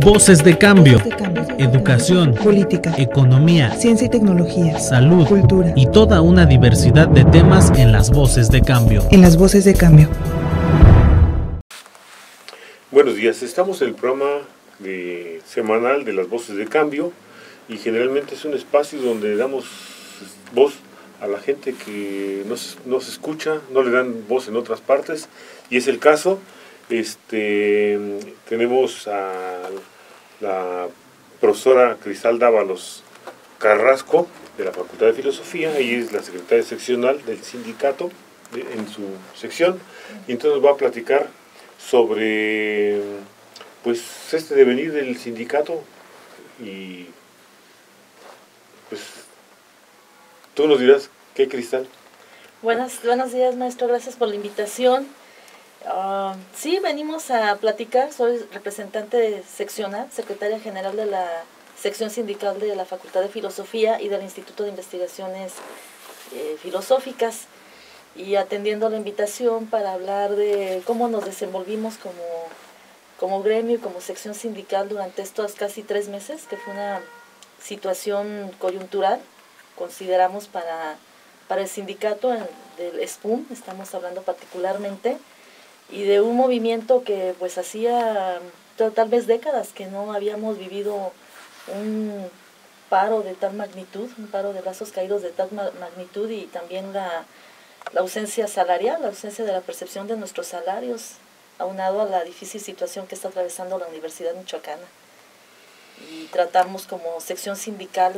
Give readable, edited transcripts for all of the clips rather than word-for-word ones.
Voces de cambio. Voces de cambio. Educación, política, economía, ciencia y tecnología, salud, cultura y toda una diversidad de temas en las Voces de Cambio. En las Voces de Cambio. Buenos días, estamos en el programa semanal de las Voces de Cambio y generalmente es un espacio donde damos voz a la gente que nos escucha, no le dan voz en otras partes, y es el caso. Tenemos a la profesora Cristal Dávalos Carrasco de la Facultad de Filosofía. Ella es la secretaria seccional del sindicato en su sección, y entonces nos va a platicar sobre pues devenir del sindicato. Y pues tú nos dirás qué, Cristal. Buenos días, maestro, gracias por la invitación. Sí, venimos a platicar. Soy representante seccional, secretaria general de la sección sindical de la Facultad de Filosofía y del Instituto de Investigaciones Filosóficas, y atendiendo la invitación para hablar de cómo nos desenvolvimos como gremio y como sección sindical durante estos casi 3 meses, que fue una situación coyuntural, consideramos, para el sindicato del SPUM. Estamos hablando particularmente, y de un movimiento que pues hacía tal vez décadas que no habíamos vivido un paro de tal magnitud, un paro de brazos caídos de tal magnitud, y también la ausencia salarial, la ausencia de la percepción de nuestros salarios, aunado a la difícil situación que está atravesando la Universidad Michoacana. Y tratamos como sección sindical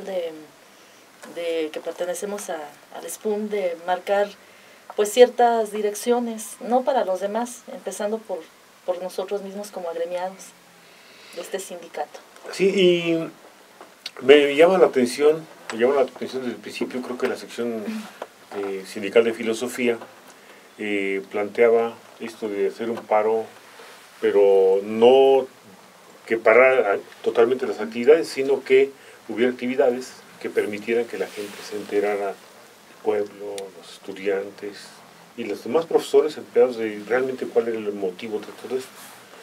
que pertenecemos al SPUM de marcar pues ciertas direcciones, no para los demás, empezando por nosotros mismos como agremiados de este sindicato. Sí, y me llama la atención desde el principio. Creo que la sección sindical de filosofía planteaba esto de hacer un paro, pero no que parara totalmente las actividades, sino que hubiera actividades que permitieran que la gente se enterara, el pueblo, los estudiantes y los demás profesores, empleados, de realmente cuál era el motivo de todo esto.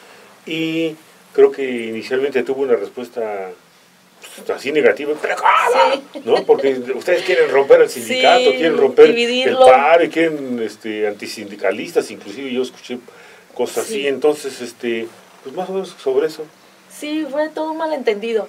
Y creo que inicialmente tuvo una respuesta así negativa, pero ¿cómo? Sí. ¿No? Porque ustedes quieren romper el sindicato, sí, quieren romper dividirlo, el paro, y quieren antisindicalistas, inclusive yo escuché cosas sí, así. Entonces, pues más o menos sobre eso. Sí, fue todo un malentendido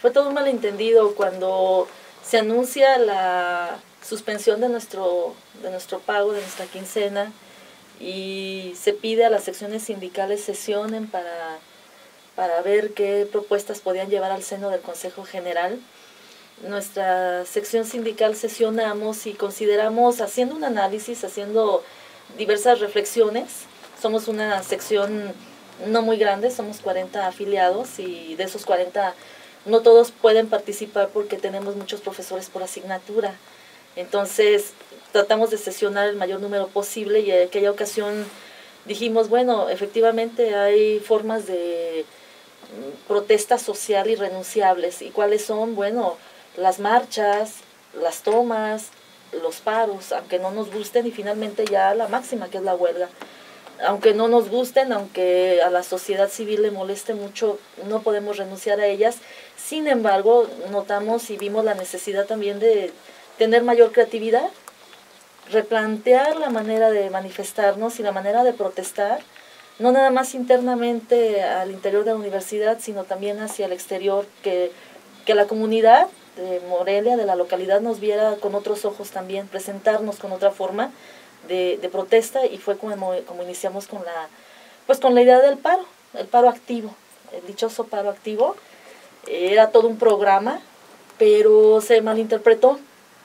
cuando se anuncia la suspensión de nuestro pago, de nuestra quincena, y se pide a las secciones sindicales sesionen para ver qué propuestas podían llevar al seno del Consejo General. Nuestra sección sindical sesionamos y consideramos, haciendo un análisis, haciendo diversas reflexiones. Somos una sección no muy grande, somos 40 afiliados, y de esos 40 no todos pueden participar porque tenemos muchos profesores por asignatura. Entonces tratamos de sesionar el mayor número posible, y en aquella ocasión dijimos, bueno, efectivamente hay formas de protesta social irrenunciables. ¿Y cuáles son? Bueno, las marchas, las tomas, los paros, aunque no nos gusten, y finalmente ya la máxima, que es la huelga. Aunque no nos gusten, aunque a la sociedad civil le moleste mucho, no podemos renunciar a ellas. Sin embargo, notamos y vimos la necesidad también de tener mayor creatividad, replantear la manera de manifestarnos y la manera de protestar, no nada más internamente al interior de la universidad, sino también hacia el exterior, que la comunidad de Morelia, de la localidad, nos viera con otros ojos también, presentarnos con otra forma de protesta. Y fue como iniciamos con la idea del paro, el paro activo, el dichoso paro activo. Era todo un programa, pero se malinterpretó,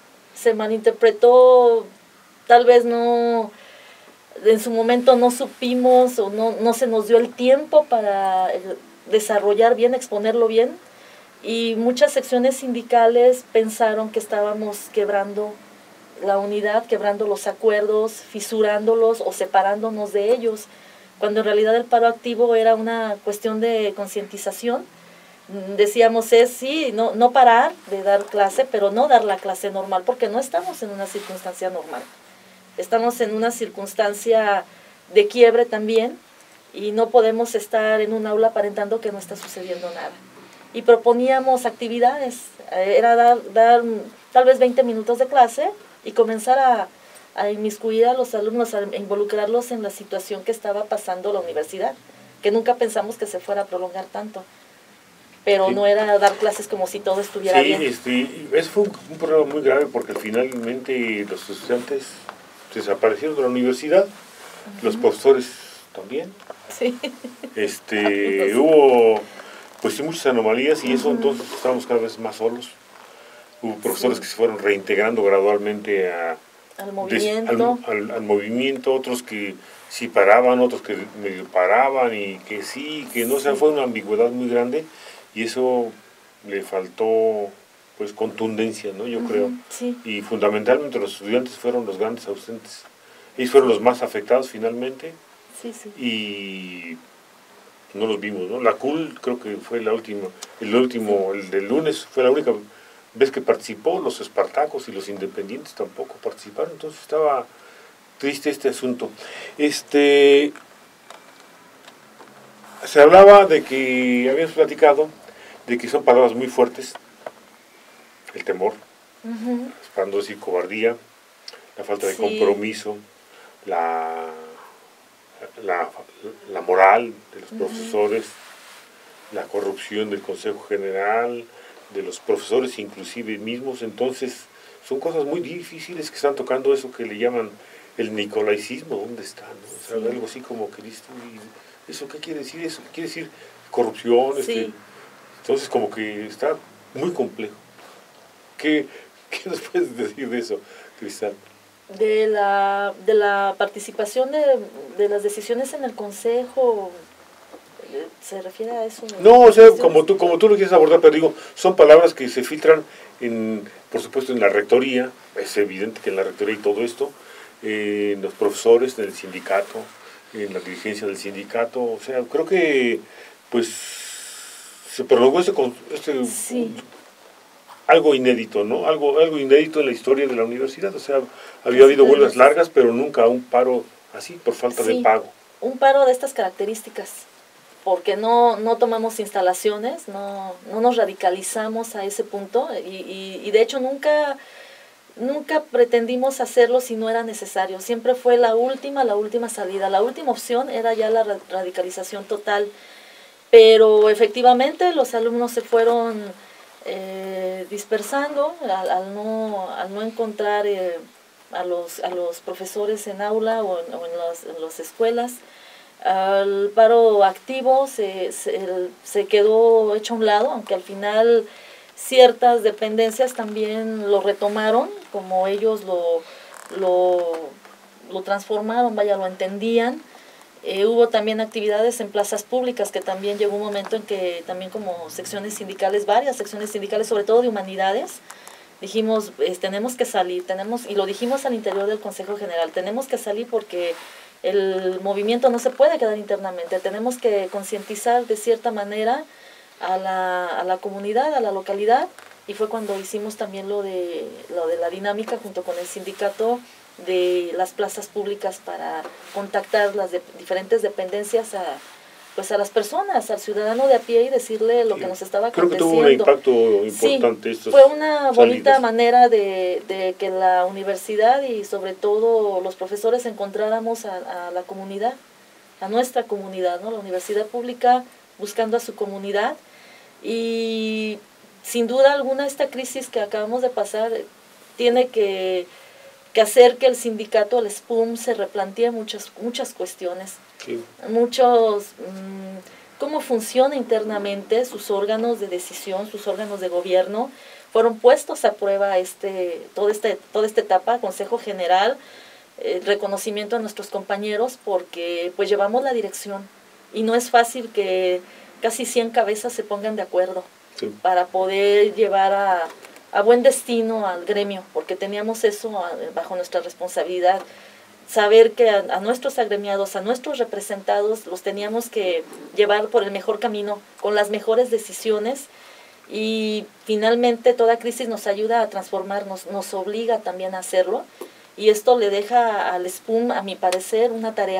tal vez no, en su momento no supimos, o no se nos dio el tiempo para desarrollar bien, exponerlo bien, y muchas secciones sindicales pensaron que estábamos quebrando la unidad, quebrando los acuerdos, fisurándolos o separándonos de ellos, cuando en realidad el paro activo era una cuestión de concientización. Decíamos sí, no parar de dar clase, pero no dar la clase normal, porque no estamos en una circunstancia normal. Estamos en una circunstancia de quiebre también, y no podemos estar en un aula aparentando que no está sucediendo nada. Y proponíamos actividades, era dar tal vez 20 minutos de clase y comenzar a inmiscuir a los alumnos, a involucrarlos en la situación que estaba pasando la universidad, que nunca pensamos que se fuera a prolongar tanto. Pero sí, no era dar clases como si todo estuviera bien. Ese fue un problema muy grave porque finalmente los estudiantes desaparecieron de la universidad, los profesores también. Sí. Hubo pues sí muchas anomalías y eso, entonces estábamos cada vez más solos. Hubo profesores que se fueron reintegrando gradualmente al movimiento. Al movimiento, otros que sí paraban, otros que medio paraban y que sí, que no, o sea, fue una ambigüedad muy grande y eso le faltó pues contundencia, ¿no? Yo creo. Sí. Y fundamentalmente los estudiantes fueron los grandes ausentes. Ellos fueron los más afectados finalmente. Sí, sí. Y no los vimos, ¿no? La CUL creo que fue el del lunes, fue la única vez que participó. Los espartacos y los independientes tampoco participaron, entonces estaba triste este asunto. Se hablaba de que, habíamos platicado, de que son palabras muy fuertes, el temor, para no decir cobardía, la falta de compromiso, la moral de los profesores, la corrupción del Consejo General, de los profesores inclusive mismos. Entonces son cosas muy difíciles que están tocando eso que le llaman el nicolaicismo. ¿Dónde está? ¿No? O sea, algo así como que ¿eso qué quiere decir? Eso quiere decir corrupción. Entonces como que está muy complejo. ¿Qué nos puedes decir de eso, Cristal? De la participación de las decisiones en el Consejo, ¿se refiere a eso? No, o sea, como tú lo quieres abordar, pero digo, son palabras que se filtran, por supuesto, en la rectoría. Es evidente que en la rectoría y todo esto, en los profesores, en el sindicato, en la dirigencia del sindicato. O sea, creo que pues se prolongó algo inédito, ¿no? Algo inédito en la historia de la universidad. O sea, había habido huelgas largas, pero nunca un paro así, por falta de pago. Un paro de estas características, porque no tomamos instalaciones, no nos radicalizamos a ese punto, y de hecho nunca pretendimos hacerlo si no era necesario. Siempre fue la última salida. La última opción era ya la radicalización total. Pero efectivamente los alumnos se fueron dispersando al no encontrar a los profesores en aula o en las escuelas. El paro activo se quedó hecho a un lado, aunque al final ciertas dependencias también lo retomaron, como ellos lo transformaron, lo entendían. Hubo también actividades en plazas públicas, que también llegó un momento en que también como secciones sindicales, varias secciones sindicales, sobre todo de humanidades, dijimos, tenemos que salir, y lo dijimos al interior del Consejo General, tenemos que salir porque el movimiento no se puede quedar internamente, tenemos que concientizar de cierta manera a la comunidad, a la localidad, y fue cuando hicimos también lo de la dinámica junto con el sindicato de las plazas públicas para contactar las diferentes dependencias a las personas, al ciudadano de a pie, y decirle lo que nos estaba aconteciendo. Creo que tuvo un impacto importante. Sí, fue una bonita manera de que la universidad y sobre todo los profesores encontráramos a la comunidad, a nuestra comunidad, ¿no? La universidad pública buscando a su comunidad, y sin duda alguna esta crisis que acabamos de pasar tiene que hacer que el sindicato, el SPUM, se replantee muchas cuestiones. Sí. Cómo funciona internamente sus órganos de decisión, sus órganos de gobierno. Fueron puestos a prueba toda esta etapa, Consejo General, reconocimiento a nuestros compañeros, porque pues llevamos la dirección y no es fácil que casi 100 cabezas se pongan de acuerdo para poder llevar a buen destino al gremio, porque teníamos eso bajo nuestra responsabilidad, saber que a nuestros agremiados, a nuestros representados, los teníamos que llevar por el mejor camino, con las mejores decisiones, y finalmente toda crisis nos ayuda a transformarnos, nos obliga también a hacerlo, y esto le deja al SPUM, a mi parecer, una tarea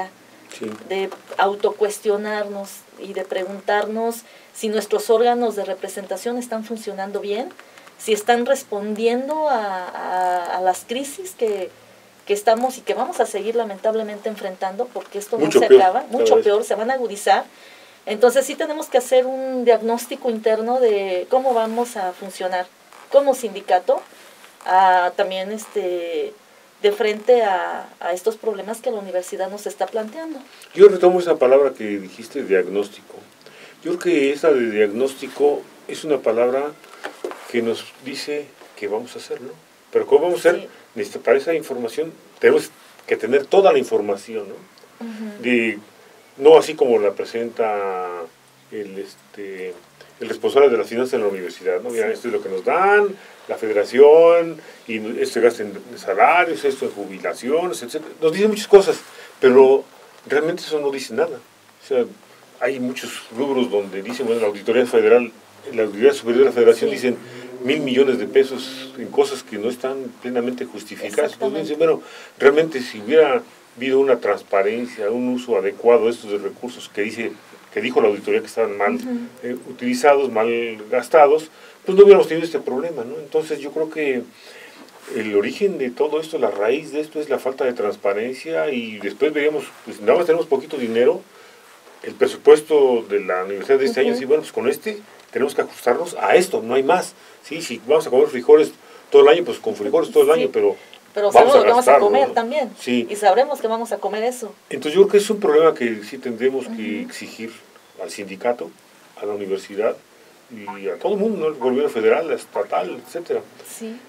Sí. de autocuestionarnos y de preguntarnos si nuestros órganos de representación están funcionando bien, si están respondiendo a las crisis que estamos y que vamos a seguir lamentablemente enfrentando, porque esto Mucho no se peor, acaba, mucho vez. peor, se van a agudizar. Entonces sí tenemos que hacer un diagnóstico interno de cómo vamos a funcionar como sindicato, también de frente a estos problemas que la universidad nos está planteando. Yo retomo esa palabra que dijiste, diagnóstico. Yo creo que esa de diagnóstico es una palabra que nos dice qué vamos a hacer, ¿no? Pero ¿cómo vamos a hacer? Sí. Para esa información tenemos que tener toda la información, ¿no? No así como la presenta el responsable de las finanzas en la universidad, ¿no? Mira, esto es lo que nos dan, la federación, y esto se gasta en salarios, esto en jubilaciones, etc. Nos dicen muchas cosas, pero realmente eso no dice nada. O sea, hay muchos rubros donde dicen, bueno, la Auditoría Federal, la Auditoría Superior de la Federación dicen 1,000 millones de pesos en cosas que no están plenamente justificadas. Pues dicen, bueno, realmente si hubiera habido una transparencia, un uso adecuado de estos recursos que dijo la auditoría que estaban mal utilizados, mal gastados, pues no hubiéramos tenido este problema, ¿no? Entonces yo creo que el origen de todo esto, la raíz de esto es la falta de transparencia, y después veríamos, pues nada más tenemos poquito dinero, el presupuesto de la universidad de este año, sí, bueno, pues con tenemos que ajustarnos a esto, no hay más. Sí, si vamos a comer frijoles todo el año, pues con frijoles todo el año, pero sabemos lo que vamos a comer, ¿no? También, sí. Y sabremos que vamos a comer eso. Entonces yo creo que es un problema que sí tendremos que exigir al sindicato, a la universidad y a todo el mundo, ¿no? El gobierno federal, estatal, etcétera. Sí.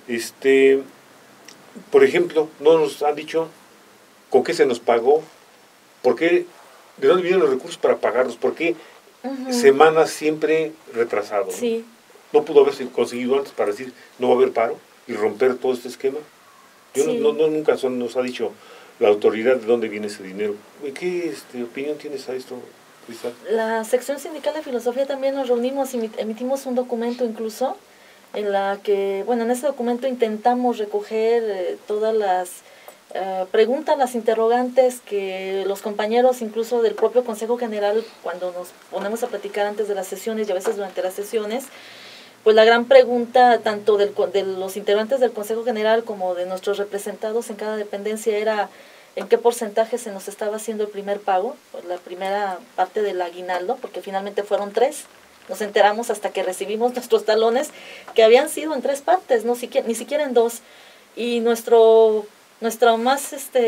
Por ejemplo, no nos han dicho con qué se nos pagó, por qué, de dónde vienen los recursos para pagarlos, por qué semanas siempre retrasado, ¿no? Sí. No pudo haberse conseguido antes para decir no va a haber paro y romper todo este esquema. Nunca nos ha dicho la autoridad de dónde viene ese dinero. ¿Qué opinión tienes a esto, Cristal? La sección sindical de filosofía también nos reunimos y emitimos un documento incluso en la que, bueno, en ese documento intentamos recoger todas las preguntas, las interrogantes que los compañeros incluso del propio Consejo General, cuando nos ponemos a platicar antes de las sesiones y a veces durante las sesiones, pues la gran pregunta tanto de los integrantes del Consejo General como de nuestros representados en cada dependencia era en qué porcentaje se nos estaba haciendo el primer pago, pues la primera parte del aguinaldo, porque finalmente fueron 3. Nos enteramos hasta que recibimos nuestros talones que habían sido en 3 partes, ni siquiera en 2. Y nuestra más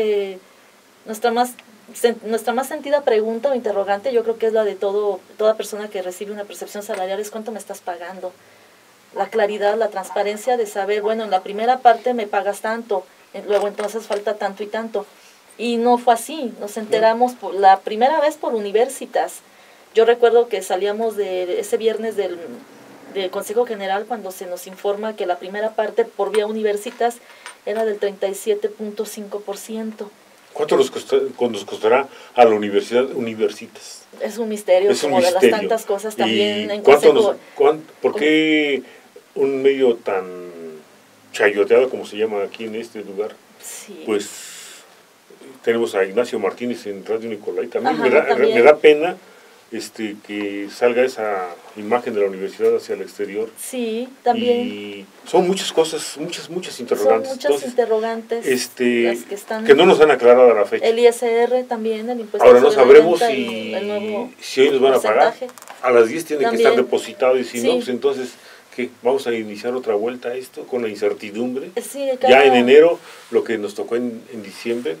sentida pregunta o interrogante, yo creo que es la de toda persona que recibe una percepción salarial, es ¿cuánto me estás pagando? La claridad, la transparencia de saber, bueno, en la primera parte me pagas tanto, luego entonces falta tanto y tanto. Y no fue así, nos enteramos la primera vez por Universitas. Yo recuerdo que salíamos de ese viernes del Consejo General cuando se nos informa que la primera parte por vía Universitas era del 37.5%. ¿Cuánto nos costará a la universidad Universitas? Es un misterio, es un como misterio. De las tantas cosas también ¿Y en Consejo. ¿Por qué un medio tan chayoteado como se llama aquí en este lugar? Sí. Pues tenemos a Ignacio Martínez en Radio Nicolai. También, Ajá, me da pena que salga esa imagen de la universidad hacia el exterior. Sí, también. Y son muchas cosas, muchas interrogantes. Son muchas interrogantes las que están... Que no nos han aclarado a la fecha. El ISR también, el impuesto ahora no sobre sabremos la renta, si hoy nos van a pagar. A las 10 tiene también que estar depositado, y si sí. no, pues entonces, ¿qué? ¿Vamos a iniciar otra vuelta a esto con la incertidumbre? Sí, ya en enero, lo que nos tocó en diciembre.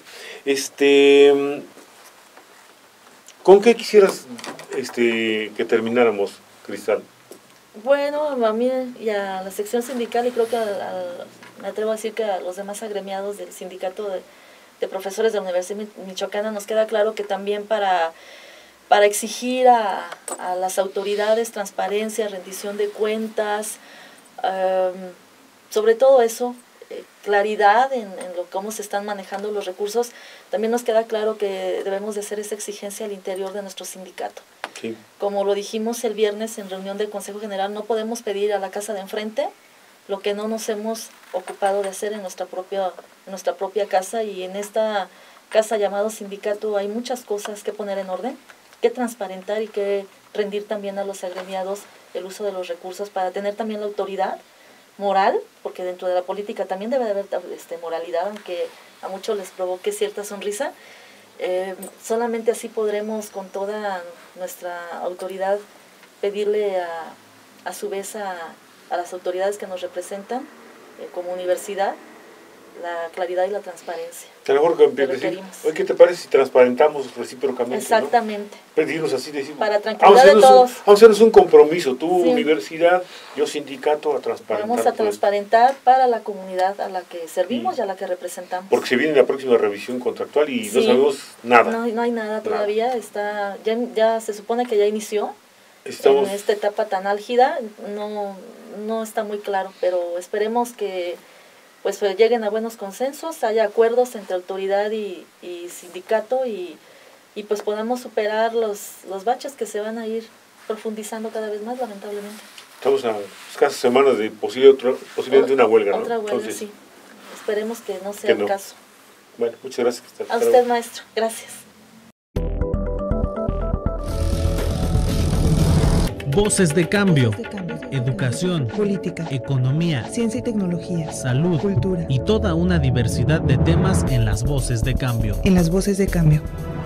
¿Con qué quisieras que termináramos, Cristal? Bueno, a mí y a la sección sindical, y creo que me atrevo a decir que a los demás agremiados del sindicato de profesores de la Universidad Michoacana, nos queda claro que también para exigir a las autoridades transparencia, rendición de cuentas, sobre todo eso, claridad en cómo se están manejando los recursos, también nos queda claro que debemos de hacer esa exigencia al interior de nuestro sindicato. Sí. Como lo dijimos el viernes en reunión del Consejo General, no podemos pedir a la casa de enfrente lo que no nos hemos ocupado de hacer en nuestra propia casa, y en esta casa llamado sindicato hay muchas cosas que poner en orden, que transparentar y que rendir también a los agremiados el uso de los recursos para tener también la autoridad moral, porque dentro de la política también debe de haber moralidad, aunque a muchos les provoque cierta sonrisa. Solamente así podremos con toda nuestra autoridad pedirle a su vez a las autoridades que nos representan como universidad la claridad y la transparencia. A lo mejor que decir, oye, ¿qué te parece si transparentamos recíprocamente? Exactamente. ¿No? Pedirnos así, decir, para tranquilidad de todos. Vamos a hacernos un compromiso, tú universidad, yo sindicato, a transparentar. Vamos a transparentar para la comunidad a la que servimos y a la que representamos. Porque se viene la próxima revisión contractual y no sabemos nada. No hay nada todavía, ya se supone que ya inició. Estamos en esta etapa tan álgida, no está muy claro, pero esperemos que pues lleguen a buenos consensos, haya acuerdos entre autoridad y sindicato y pues podamos superar los baches que se van a ir profundizando cada vez más, lamentablemente. Estamos a escasas semanas de posiblemente una huelga, ¿no? Otra huelga, entonces, sí. Esperemos que no sea el caso. Bueno, muchas gracias. A usted, maestro. Gracias. Voces de cambio. Educación, política, economía, ciencia y tecnología, salud, cultura y toda una diversidad de temas en las Voces de Cambio. En las Voces de Cambio.